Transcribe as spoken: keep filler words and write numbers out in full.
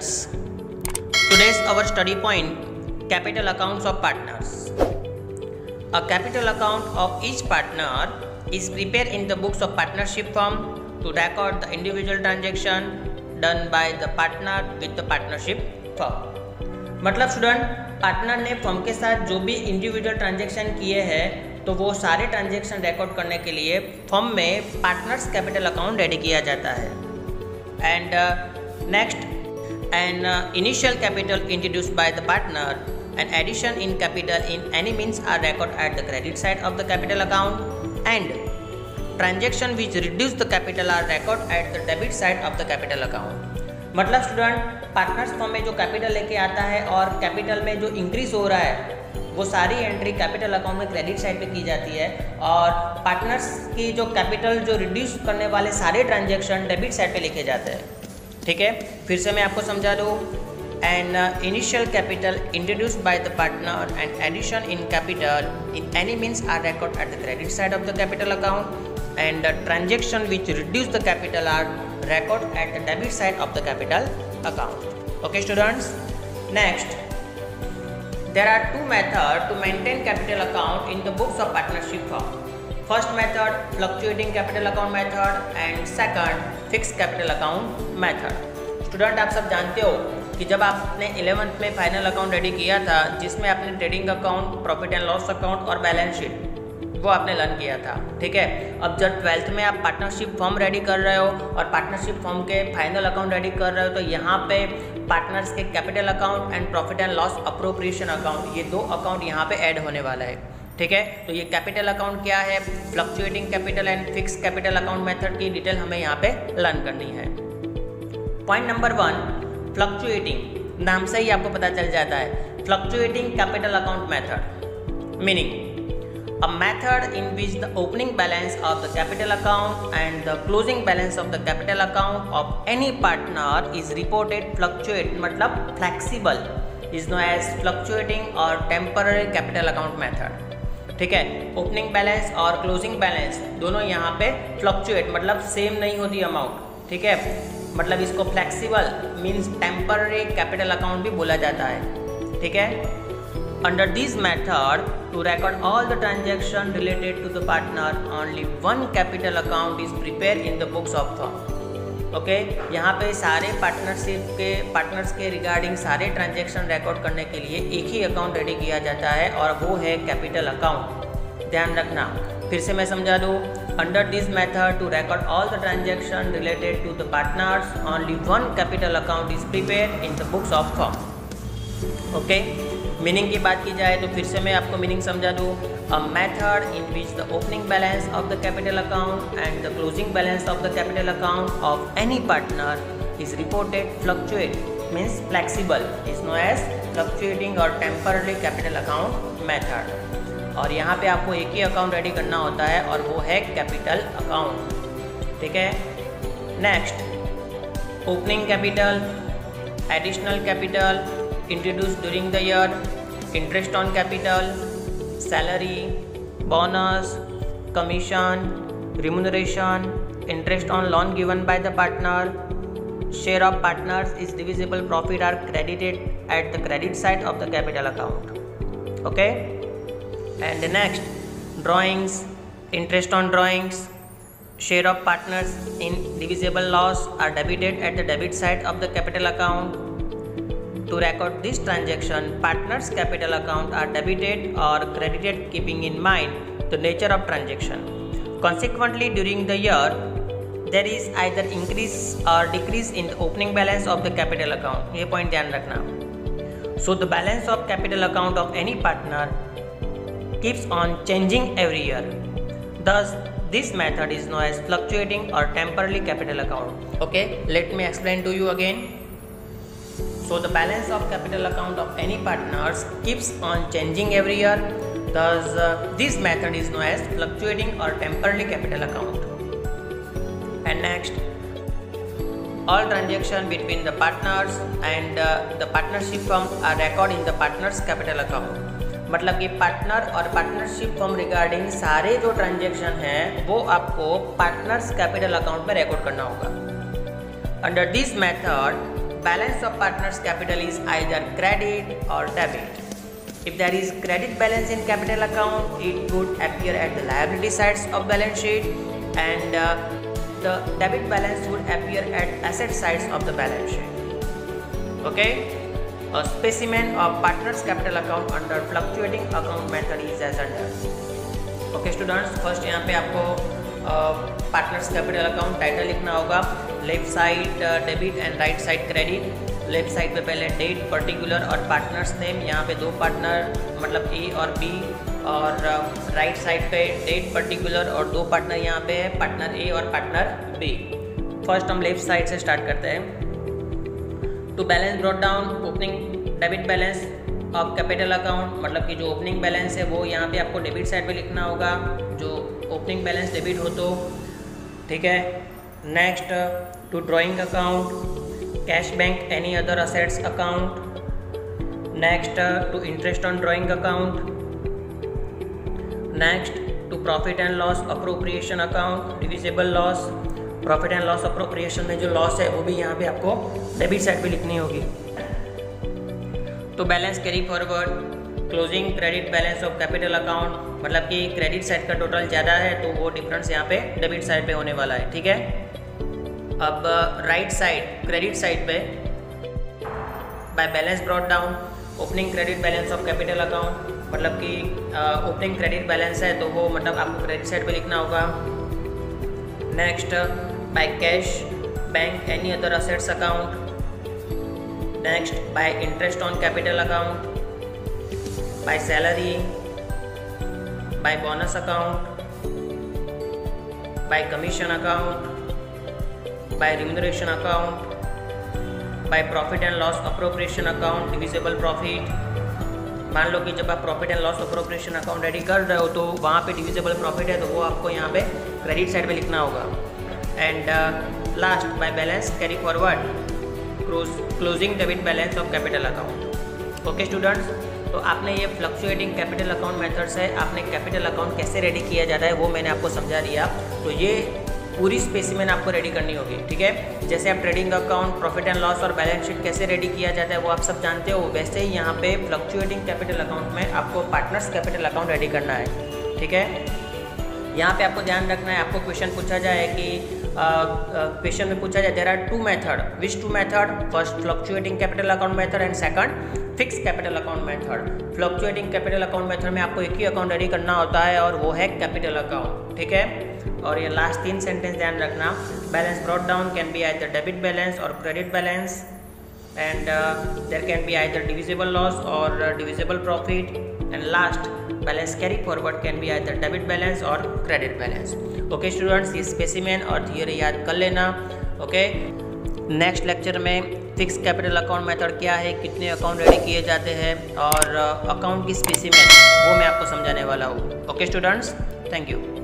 students, today's our study point, capital accounts of partners. A capital account of each partner is prepared in the books of partnership firm to record the individual transaction done by the partner with the partnership firm. मतलब student, partner ने firm के साथ जो भी individual transaction किए हैं तो वो सारे ट्रांजेक्शन रिकॉर्ड करने के लिए फर्म में पार्टनर्स कैपिटल अकाउंट रेडी किया जाता है. And next, an initial capital introduced by the partner and addition in capital in any means are recorded at the credit side of the capital account and transaction which reduce the capital are recorded at the debit side of the capital account. मतलब student, partners firm में जो capital लेके आता है और capital में जो increase हो रहा है वो सारी एंट्री कैपिटल अकाउंट में क्रेडिट साइड पे की जाती है और पार्टनर्स की जो कैपिटल जो रिड्यूस करने वाले सारे ट्रांजेक्शन डेबिट साइड पे लेके जाते हैं. ठीक है, फिर से मैं आपको समझा दूँ. An uh, initial capital introduced by the partner and addition in capital in any means are recorded at the credit side of the capital account and the transaction which reduce the capital are recorded at the debit side of the capital account. Okay students, next, there are two methods to maintain capital account in the books of partnership firm. First method, fluctuating capital account method, and second, fixed capital account method. Student, आप सब जानते हो कि जब आपने eleventh में final account ready किया था जिसमें आपने trading account, profit and loss account और बैलेंस शीट वो आपने लर्न किया था. ठीक है, अब जब ट्वेल्थ में आप पार्टनरशिप फॉर्म रेडी कर रहे हो और पार्टनरशिप फॉर्म के फाइनल अकाउंट रेडी कर रहे हो तो यहाँ पे पार्टनर्स के capital account and profit and loss appropriation account, ये दो अकाउंट यहाँ पे ऐड होने वाला है. ठीक है, तो ये कैपिटल अकाउंट क्या है, fluctuating capital and fix capital account method की डिटेल हमें यहाँ पे लर्न करनी है. Point number one, fluctuating. नाम से ही आपको पता चल जाता है fluctuating capital account method. Meaning, a method in which the opening balance of the capital account and the closing balance of the capital account of any partner is reported fluctuate, मतलब flexible, is known as fluctuating और temporary capital account method. ठीक है, opening balance और closing balance दोनों यहाँ पे fluctuate मतलब same नहीं होती अमाउंट. ठीक है, मतलब इसको flexible means temporary capital account भी बोला जाता है. ठीक है, under this method to record all the transaction related to the partner only one capital account is prepare in the books of firm. Okay, यहाँ पे सारे पार्टनरशिप के पार्टनर्स के रिगार्डिंग सारे ट्रांजेक्शन रिकॉर्ड करने के लिए एक ही अकाउंट रेडी किया जाता है और वो है कैपिटल अकाउंट. ध्यान रखना, फिर से मैं समझा दूँ. Under this method to record all the transaction related to the partners, only one capital account is prepared in the books of firm. Okay? Meaning की बात की जाए तो फिर से मैं आपको मीनिंग समझा दूँ. A method in which the opening balance of the capital account and the closing balance of the capital account of any partner is reported fluctuate means flexible is known as fluctuating or temporary capital account method. और यहाँ पे आपको एक ही account ready करना होता है और वो है कैपिटल अकाउंट. ठीक है, next, opening capital, additional capital introduce during the year, interest on capital, salary, bonus, commission, remuneration, interest on loan given by the partner, share of partners is divisible profit are credited at the credit side of the capital account. Okay, and next, drawings, interest on drawings, share of partners in divisible loss are debited at the debit side of the capital account. To record this transaction, partners capital account are debited or credited keeping in mind the nature of transaction. Consequently, during the year there is either increase or decrease in the opening balance of the capital account. ये point ध्यान रखना. So the balance of capital account of any partner keeps on changing every year. Thus, this method is known as fluctuating or temporary capital account. Okay, let me explain to you again. So, the balance of capital account of any partners keeps on changing every year. Thus, uh, this method is known as fluctuating or temporary capital account. And next, all transactions between the partners and uh, the partnership firm are recorded in the partners capital account. मतलब कि partner और partnership firm regarding सारे जो transaction हैं वो आपको partners capital account में record करना होगा. Under this method balance of partners capital is either credit or debit. If there is credit balance in capital account, it would appear at the liability sides of balance sheet, and uh, the debit balance would appear at asset sides of the balance sheet. Okay, a specimen of partners capital account under fluctuating account method is as under. Okay students, first यहाँ पे आपको partners capital account title लिखना होगा, left side debit and right side credit. Left side पे पहले date particular और partners name, यहाँ पे दो पार्टनर मतलब ए और बी, और राइट uh, साइड पे डेट पर्टिकुलर और दो पार्टनर यहाँ पे है, पार्टनर ए और पार्टनर बी। फर्स्ट हम लेफ्ट साइड से स्टार्ट करते हैं। To balance brought down opening debit balance of capital account, मतलब कि जो ओपनिंग बैलेंस है वो यहाँ पे आपको डेबिट साइड पे लिखना होगा, जो ओपनिंग बैलेंस डेबिट हो तो ठीक है। Next, to drawing account cash bank any other assets account. Next, to interest on drawing account. Next, to profit and loss appropriation account divisible loss. Profit and loss appropriation में जो loss है वो भी यहाँ पे आपको डेबिट साइड पे लिखनी होगी। तो balance carry forward closing credit balance of capital account, मतलब कि क्रेडिट साइड का टोटल ज़्यादा है तो वो डिफरेंस यहाँ पे डेबिट साइड पे होने वाला है, ठीक है। अब राइट साइड क्रेडिट साइड पे by balance brought down opening credit balance of capital account, मतलब कि ओपनिंग क्रेडिट बैलेंस है तो वो मतलब आपको क्रेडिट साइड पे लिखना होगा। Next, by cash bank any other assets account. Next, by interest on capital account, by salary, by bonus account, by commission account, by remuneration account, by profit and loss appropriation account divisible profit. मान लो कि जब आप profit and loss appropriation account ready कर रहे हो तो वहाँ पे डिविजिबल प्रॉफिट है तो वो आपको यहाँ पे क्रेडिट साइड पे लिखना होगा। And last, by balance carry forward closing debit balance of capital account. Okay students, तो आपने ये फ्लक्चुएटिंग कैपिटल अकाउंट मेथड्स है, आपने कैपिटल अकाउंट कैसे रेडी किया जाता है वो मैंने आपको समझा दिया। तो ये पूरी स्पेसिमेन आपको रेडी करनी होगी, ठीक है। जैसे आप trading account, profit and loss और बैलेंस शीट कैसे रेडी किया जाता है वो आप सब जानते हो, वैसे ही यहाँ पे फ्लक्चुएटिंग कैपिटल अकाउंट में आपको पार्टनर्स कैपिटल अकाउंट रेडी करना है, ठीक है। यहाँ पे आपको ध्यान रखना है, आपको क्वेश्चन पूछा जाए कि क्वेश्चन uh, uh, में पूछा जाए there are two method, which two method, first fluctuating capital account method and second fix capital account method. Fluctuating capital account method में आपको एक ही अकाउंट रेडी करना होता है और वो है कैपिटल अकाउंट, ठीक है। और ये लास्ट तीन सेंटेंस ध्यान रखना, balance brought down can be either debit balance और credit balance, and there can be either divisible loss और divisible profit, and last balance carry forward can be either debit balance और credit balance. Okay students, ये specimen और theory याद कर लेना, okay. Next lecture में fix capital account method क्या है, कितने अकाउंट रेडी किए जाते हैं और अकाउंट की स्पेसिमेन वो मैं आपको समझाने वाला हूँ। Okay students, thank you.